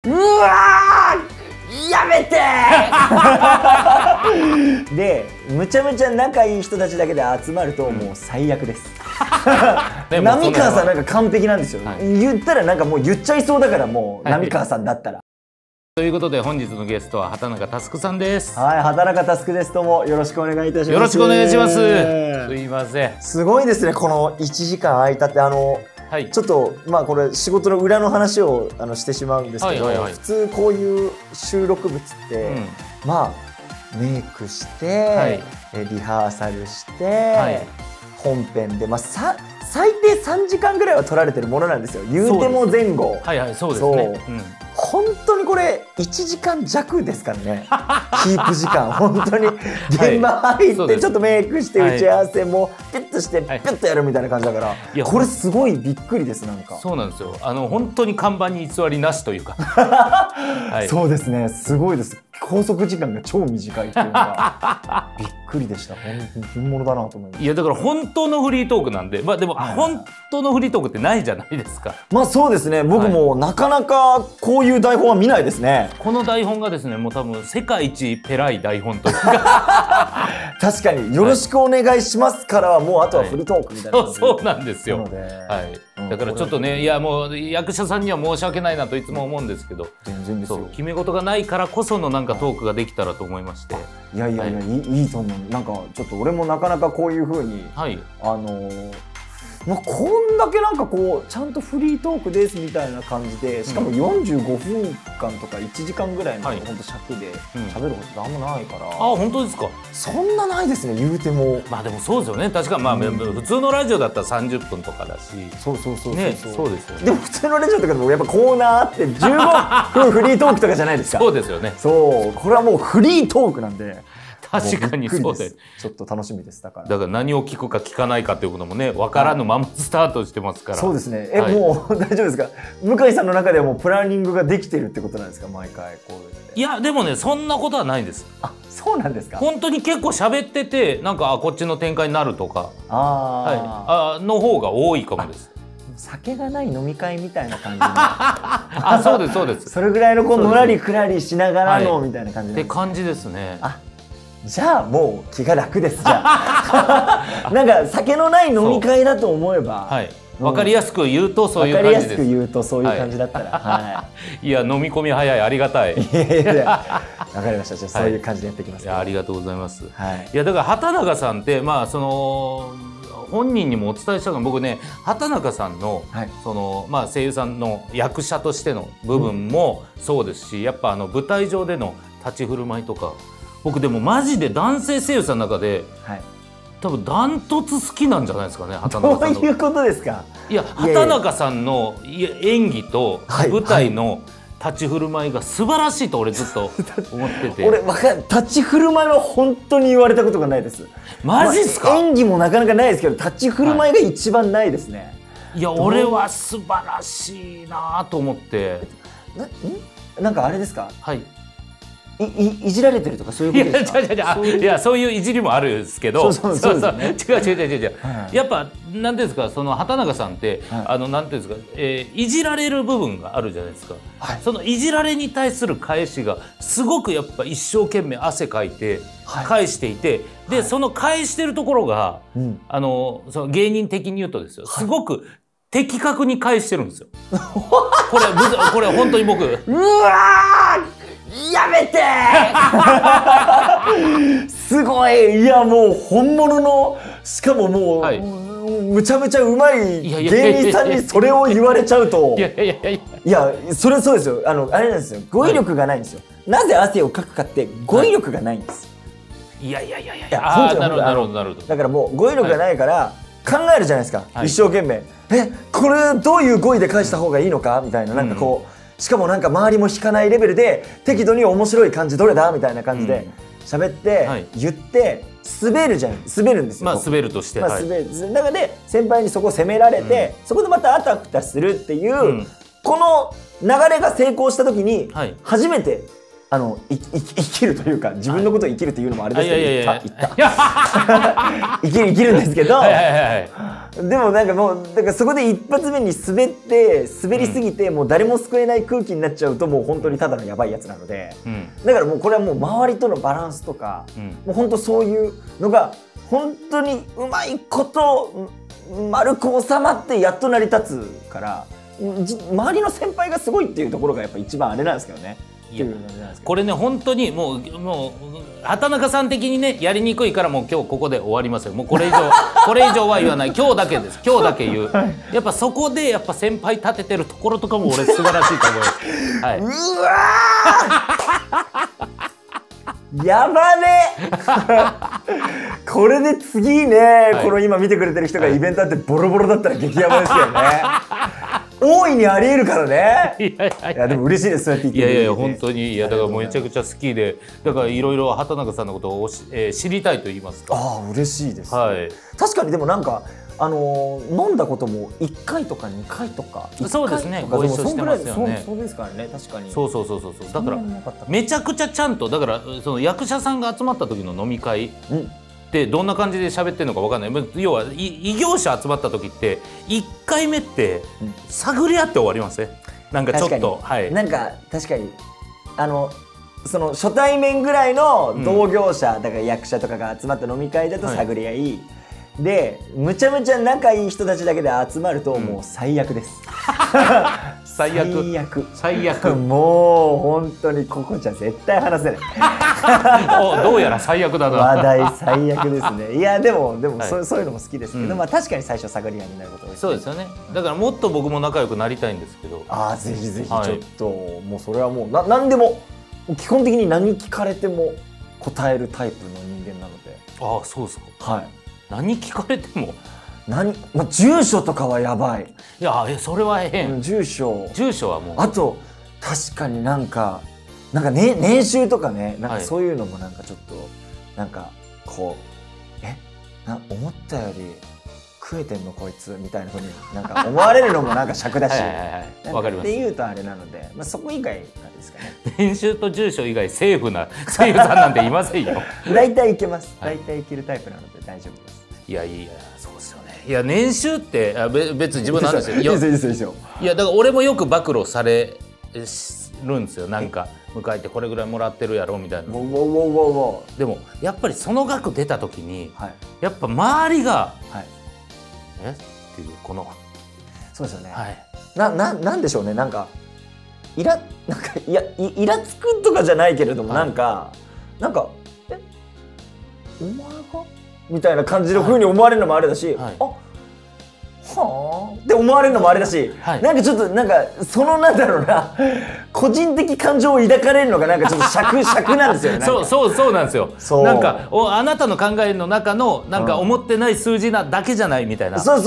うわーやめてーでむちゃむちゃ仲いい人たちだけで集まるともう最悪です浪川さんなんか完璧なんですよ、言ったらなんかもう言っちゃいそうだからもう浪川さんだったら。 ということで本日のゲストは畑中佑さんです。 はい、畑中佑です。どうもよろしくお願いいたします。 よろしくお願いします。すいません。 すごいですね、この1時間空いたってちょっとまあこれ仕事の裏の話をしてしまうんですけど、普通こういう収録物って、まあメイクして、リハーサルして、本編でまあ最低3時間ぐらいは取られてるものなんですよ。言うても前後。 そうですね。 本当にこれ1時間弱ですからねキープ時間。本当に現場入ってちょっとメイクして打ち合わせもピュッとしてピュッとやるみたいな感じだから、これすごいびっくりです。なんかそうなんですよ。本当に看板に偽りなしというかそうですね、すごいです。拘束時間が超短いっていうのがびっくりでした。本物だなと思います。 いやだから本当のフリートークなんで、まあでも本当のフリートークってないじゃないですか。 まあそうですね、僕もなかなかこういう台本は見ないですね。 この台本がですね、もう多分世界一ペラい台本というか確かによろしくお願いしますからはもうあとはフリートークみたいな感じ。 そうなんですよ。だからちょっとね、いやもう役者さんには申し訳ないなといつも思うんですけど、 全然ですよ。 決め事がないからこそのなんかトークができたらと思いまして。 いやいやいや、いいと思う。なんかちょっと俺もなかなかこういう風にまあこんだけなんかこうちゃんとフリートークですみたいな感じで、しかも45分間とか1時間ぐらいの本当尺で喋ることってあんまないから。あ、 本当ですか。 そんなないですね、言うても。 まあでもそうですよね。確かまあ普通のラジオだったら30分とかだし。 そうそうそうね、そうですよね。 でも普通のラジオとかでもやっぱコーナーあって15分フリートークとかじゃないですか。 そうですよね。 そう、これはもうフリートークなんで。 確かにそうで、 ちょっと楽しみです。だから何を聞くか聞かないかっていうこともね、分からぬままスタートしてますから。 そうですね。もう大丈夫ですか。向井さんの中ではもうプランニングができてるってことなんですか、毎回こうやって。 いやでもね、そんなことはないです。 あ、そうなんですか。 本当に結構喋ってて、なんかこっちの展開になるとかの方が多いかもです。 酒がない飲み会みたいな感じあ、そうですそうです。 それぐらいのこうのらりくらりしながらのみたいな感じって感じですね。 じゃあもう気が楽です。じゃあなんか酒のない飲み会だと思えば、 分かりやすく言うとそういう感じです。 分かりやすく言うとそういう感じだったら、 いや飲み込み早い、ありがたい。 いやいや、分かりました。じゃあそういう感じでやっていきます。 ありがとうございます。いやだから畑中さんってまあその本人にもお伝えしたのが、僕ね畑中さんのそのまあ声優さんの役者としての部分もそうですし、やっぱ舞台上での立ち振る舞いとか。僕でもマジで男性声優さんの中で、多分ダントツ好きなんじゃないですかね、畑中さんの。 どういうことですか。 いや畑中さんの演技と舞台の立ち振る舞いが素晴らしいと俺ずっと思ってて。 俺立ち振る舞いは本当に言われたことがないです。 マジっすか。 演技もなかなかないですけど、立ち振る舞いが一番ないですね。 いや俺は素晴らしいなと思って。 なんかあれですか。いじられてるとかそういうことですか。 いやそういういじりもあるんですけど、違うやっぱなんていうんですか、その畑中さんってなんていうんですか、いじられる部分があるじゃないですか。そのいじられに対する返しがすごくやっぱ一生懸命汗かいて返していて、でその返してるところがその芸人的に言うとですよ、すごく的確に返してるんですよ。これ本当に僕、 うわーやめてーすごい。いやもう本物の、しかももうむちゃむちゃうまい芸人さんにそれを言われちゃうと、いやそれそうですよ。あれなんですよ、語彙力がないんですよ。なぜ汗をかくかって語彙力がないんです。 いやなるほどなるほどなるほど。 だからもう語彙力がないから考えるじゃないですか、一生懸命。これどういう語彙で返した方がいいのかみたいな、なんかこうしかもなんか周りも引かないレベルで適度に面白い感じどれだみたいな感じで喋って言って滑るんですよ。 まあ滑るとして、 滑る中で先輩にそこを責められて、そこでまたあたふたするっていうこの流れが成功した時に初めて生きるというか、自分のことを生きるというのもあれですけど、生きるんですけど、でもなんかもうだからそこで一発目に滑りすぎてもう誰も救えない空気になっちゃうと、もう本当にただのやばいやつなので、だからもうこれはもう周りとのバランスとか、もう本当そういうのが本当にうまいこと丸く収まってやっと成り立つから、周りの先輩がすごいっていうところがやっぱ一番あれなんですけどね。 これね本当にもう畑中さん的にねやりにくいから、もう今日ここで終わりますよ。もうこれ以上は言わない。今日だけです。今日だけ言う。やっぱそこでやっぱ先輩立ててるところとかも俺素晴らしいと思います。はい、 うわーやばねこれで次ね、この今見てくれてる人がイベントあってボロボロだったら激ヤバですよね。大いにありえるからね。いやでも嬉しいです、そうやって言ってくれて。 いや本当に、いやだからめちゃくちゃ好きで、だからいろいろ畑中さんのことを知りたいと言いますか。 ああ嬉しいです。 はい。 確かにでもなんか飲んだことも1回とか2回とか、 そうですね、ご一緒してますよね。 そうですからね、確かに。 そうだからめちゃくちゃちゃんと、だからその役者さんが集まった時の飲み会でどんな感じで喋ってるのか分かんない。要は異業者集まった時って1回目って探り合って終わりますね。なんかちょっと、はい、 なんか確かにその初対面ぐらいの同業者、だから役者とかが集まった飲み会だと探り合い、でむちゃむちゃ仲いい人たちだけで集まるともう最悪です。最悪もう本当にここじゃ絶対話せないどうやら最悪だな。 話題最悪ですね。いやでもそういうのも好きですけど、まあ確かに最初探り合いになること多いですね。 そうですよね。だからもっと僕も仲良くなりたいんですけど、 ああぜひぜひちょっと、もうそれはもう何でも基本的に何聞かれても答えるタイプの人間なので。 ああそうですか。はい。何聞かれてもまあ、住所とかはやばい。 いやそれは変。住所はもう。 あと確かになんか年収とかね、なんかそういうのもなんかちょっとなんかこう思ったより食えてんのこいつみたいなふうになんか思われるのもなんか尺だし、わかります。っていうとあれなので、まあそこ以外なんですかね。 年収と住所以外セーフな声優さんなんていませんよ。 大体いけます。大体いけるタイプなので大丈夫です。 いやそうですよね。いや年収って別に自分なんですよ。いやだから俺もよく暴露されるんですよ。なんか迎えてこれぐらいもらってるやろみたいな。でもやっぱりその額出た時に、やっぱ周りがっていうこのそうですよね。なんでしょうね。なんかイラつくとかじゃないけれども、なんかお前がみたいな感じの風に思われるのもあれだし、はあって思われるのもあれだし、なんかちょっとなんかそのなんだろうな、個人的感情を抱かれるのがなんかちょっと尺なんですよね。 そうなんですよ。なんかあなたの考えの中のなんか思ってない数字なだけじゃないみたいな。そう。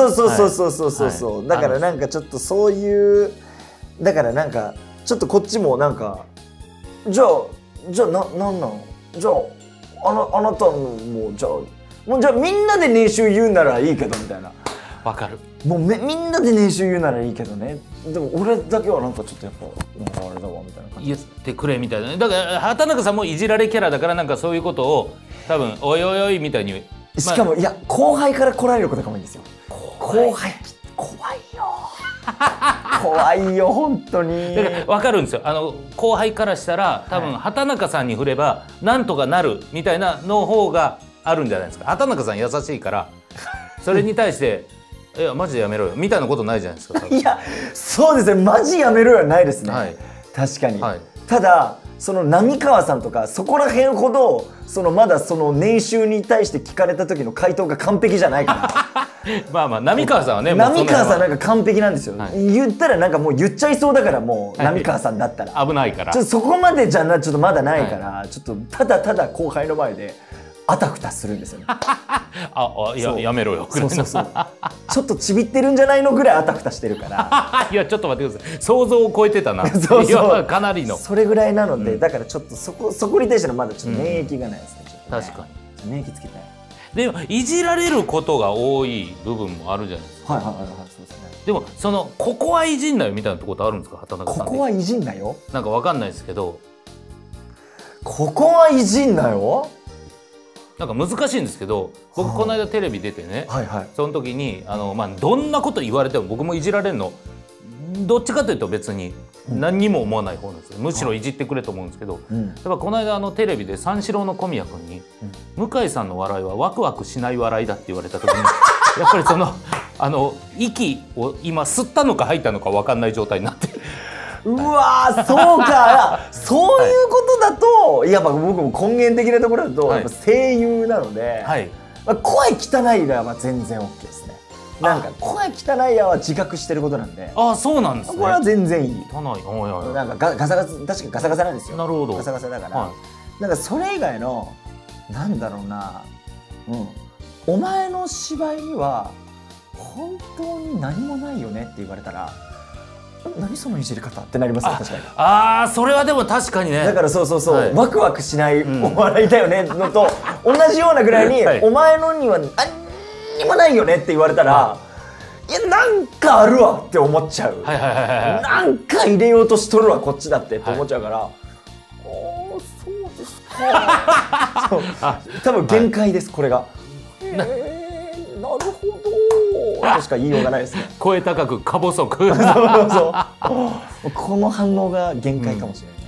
だからなんかちょっとそういうだからなんかちょっとこっちもなんかじゃあなんなのじゃああなたもじゃあみんなで年収言うならいいけどみたいな。 わかる。 もうみんなで年収言うならいいけどね。でも俺だけはなんかちょっとやっぱあれだわみたいな感じ言ってくれみたいな。だから畑中さんもいじられキャラだから、なんかそういうことを多分おいおいおいみたいに。 しかもいや後輩から来られることが多いんですよ。後輩怖いよ。怖いよ本当に。 だから分かるんですよ。後輩からしたら多分畑中さんに振ればなんとかなるみたいなの方があるんじゃないですか。畑中さん優しいからそれに対して「いやマジでやめろよ」みたいなことないじゃないですか。 いやそうですね、マジやめろよはないですね、確かに、ただその浪川さんとかそこら辺ほどまだその年収に対して聞かれた時の回答が完璧じゃないからまあ浪川さんはね、 浪川さんなんか完璧なんですよ、言ったらなんかもう言っちゃいそうだから、もう浪川さんだったら危ないから、 ちょっとそこまでじゃちょっとまだないから、ちょっとただ後輩の前であたふたするんですよねやめろよ。 そうちょっとちびってるんじゃないのぐらいあたふたしてるからいやちょっと待ってください、想像を超えてたな。かなりのそれぐらいなので、だからちょっとそこに対してのまだちょっと免疫がないですね。 確かに免疫つけたい。 でもいじられることが多い部分もあるじゃないですか。そうですね。でもここはいじんなよみたいなところってあるんですか、畑中さん。 ここはいじんなよ。 なんかわかんないですけど、 ここはいじんなよ。 なんか難しいんですけど、僕この間テレビ出てね、その時にどんなこと言われても僕もいじられるのどっちかというと別に何にも思わない方なんですよ。むしろいじってくれと思うんですけど、やっぱこの間テレビで三四郎の小宮君に「向井さんの笑いはワクワクしない笑いだ」って言われた時にやっぱりその息を今吸ったのか吐いたのか分かんない状態になって。 うわー、そうかそういうことだと、やっぱ僕も根源的なところだと、やっぱ声優なので、声汚いのは全然 OK ですね。なんか声汚いやは自覚してることなんで。 あ、そうなんですね。 これは全然いい。 汚い。 なんかガサガサ、確かにガサガサなんですよ。 なるほど。 ガサガサだから、なんかそれ以外のなんだろうな、お前の芝居には本当に何もないよねって言われたら。何そのいじり方ってなりますよ、確かに。 ああ、それはでも確かにね。 だからそう、ワクワクしないお笑いだよねのと同じようなぐらいに、お前のには何にもないよねって言われたら、いや、なんかあるわって思っちゃう。なんか入れようとしとるわこっちだってって思っちゃうから、おー、そうですか。多分限界です、これが。なるほどとしか言いようがないですね。 声高くか細く。 この反応が限界かもしれない。